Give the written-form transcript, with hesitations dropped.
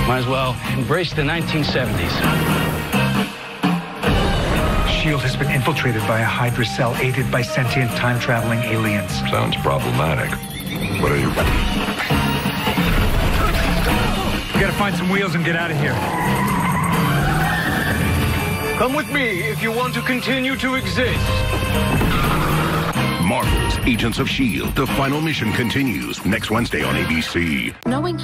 Might as well embrace the 1970s. Shield has been infiltrated by a Hydra cell aided by sentient time-traveling aliens. Sounds problematic. What are you... We gotta find some wheels and get out of here. Come with me if you want to continue to exist. Marvel's Agents of S.H.I.E.L.D. The final mission continues next Wednesday on ABC. Knowing